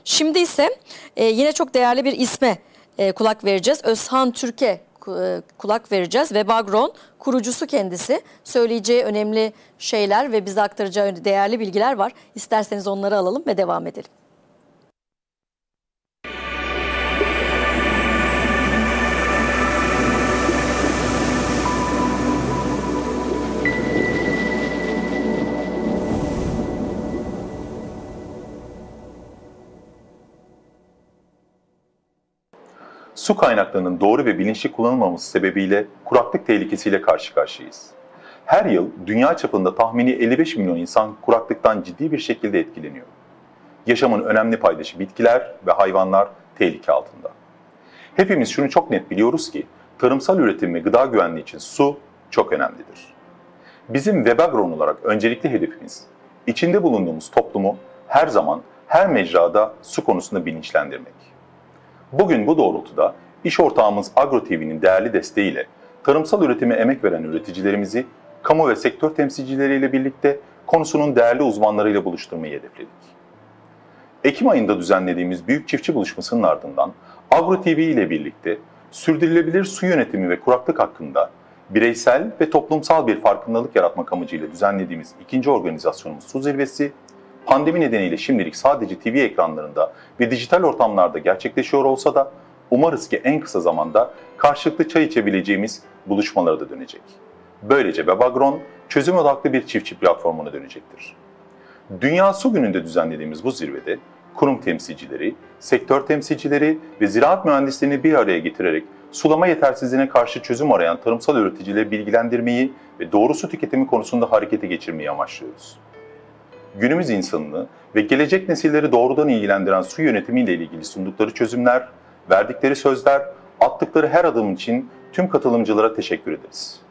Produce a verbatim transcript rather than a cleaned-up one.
Şimdi ise e, yine çok değerli bir isme e, kulak vereceğiz. Özhan Türk'e e, kulak vereceğiz. Webagron kurucusu kendisi. Söyleyeceği önemli şeyler ve bize aktaracağı değerli bilgiler var. İsterseniz onları alalım ve devam edelim. Su kaynaklarının doğru ve bilinçli kullanılmaması sebebiyle kuraklık tehlikesiyle karşı karşıyayız. Her yıl dünya çapında tahmini elli beş milyon insan kuraklıktan ciddi bir şekilde etkileniyor. Yaşamın önemli paydaşı bitkiler ve hayvanlar tehlike altında. Hepimiz şunu çok net biliyoruz ki tarımsal üretim ve gıda güvenliği için su çok önemlidir. Bizim Webagron olarak öncelikli hedefimiz içinde bulunduğumuz toplumu her zaman her mecrada su konusunda bilinçlendirmek. Bugün bu doğrultuda iş ortağımız Agro T V'nin değerli desteğiyle tarımsal üretime emek veren üreticilerimizi kamu ve sektör temsilcileriyle birlikte konusunun değerli uzmanlarıyla buluşturmayı hedefledik. Ekim ayında düzenlediğimiz büyük çiftçi buluşmasının ardından Agro T V ile birlikte sürdürülebilir su yönetimi ve kuraklık hakkında bireysel ve toplumsal bir farkındalık yaratmak amacıyla düzenlediğimiz ikinci organizasyonumuz Su Zirvesi, pandemi nedeniyle şimdilik sadece T V ekranlarında ve dijital ortamlarda gerçekleşiyor olsa da umarız ki en kısa zamanda karşılıklı çay içebileceğimiz buluşmalara da dönecek. Böylece Webagron çözüm odaklı bir çiftçi platformuna dönecektir. Dünya Su Günü'nde düzenlediğimiz bu zirvede kurum temsilcileri, sektör temsilcileri ve ziraat mühendislerini bir araya getirerek sulama yetersizliğine karşı çözüm arayan tarımsal üreticileri bilgilendirmeyi ve doğru su tüketimi konusunda harekete geçirmeyi amaçlıyoruz. Günümüz insanını ve gelecek nesilleri doğrudan ilgilendiren su yönetimiyle ilgili sundukları çözümler, verdikleri sözler, attıkları her adım için tüm katılımcılara teşekkür ederiz.